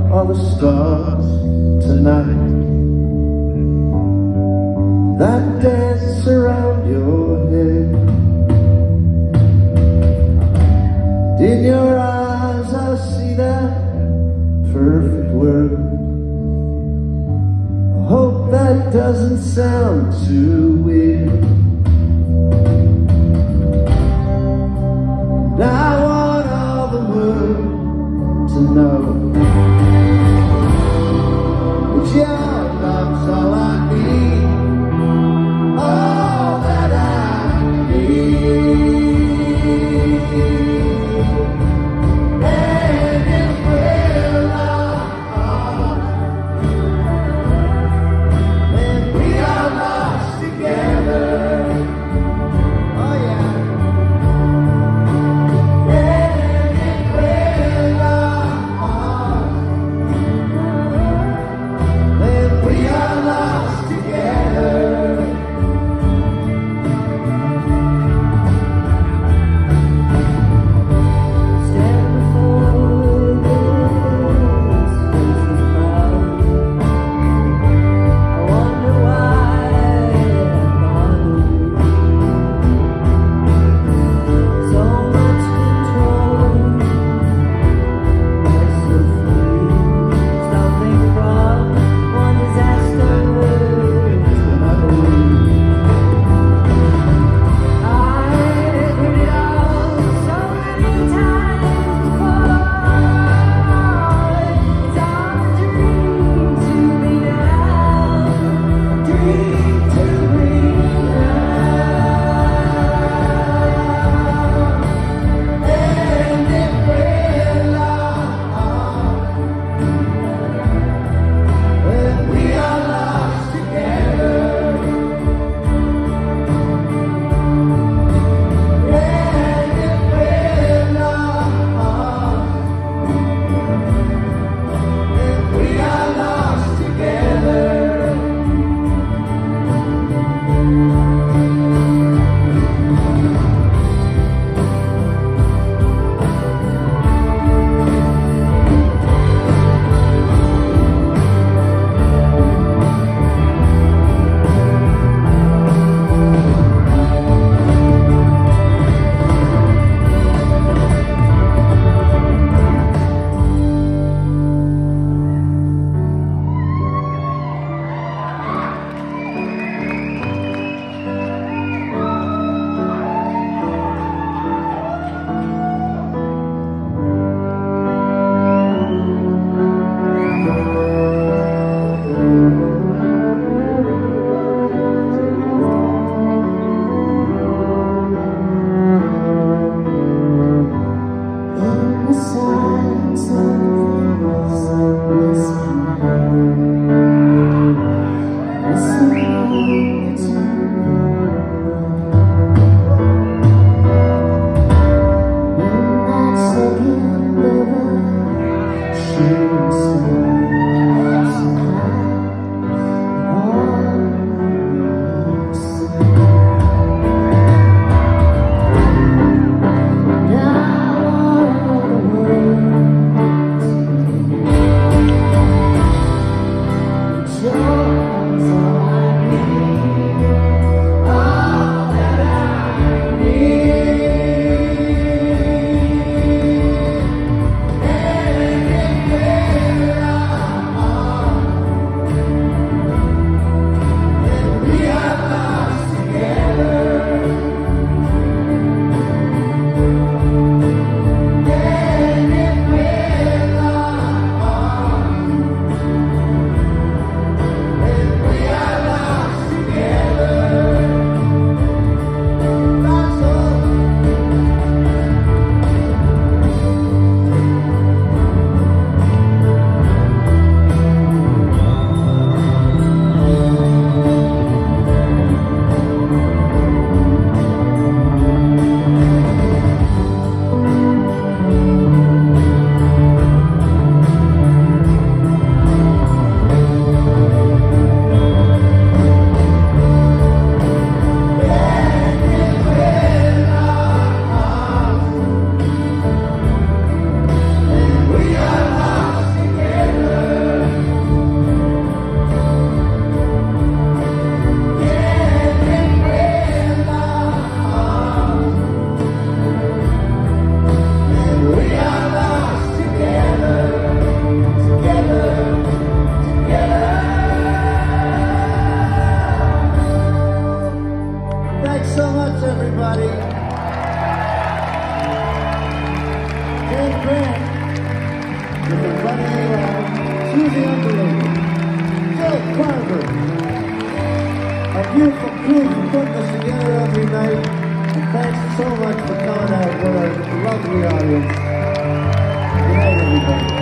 are the stars tonight that dance around your head. In your eyes I see that perfect world. I hope that doesn't sound too weird. And I want all the world to know that your love's all I need, all that I need. And if we're lost, then we are lost together. Oh yeah. Susie Underling, Jill Carver, our beautiful crew for putting us together every night. And thanks so much for coming out with our lovely audience. Good night, everybody.